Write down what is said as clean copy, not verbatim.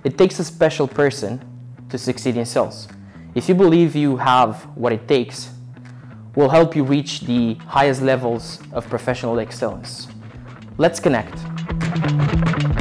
It takes a special person to succeed in sales. If you believe you have what it takes, we'll help you reach the highest levels of professional excellence. Let's connect.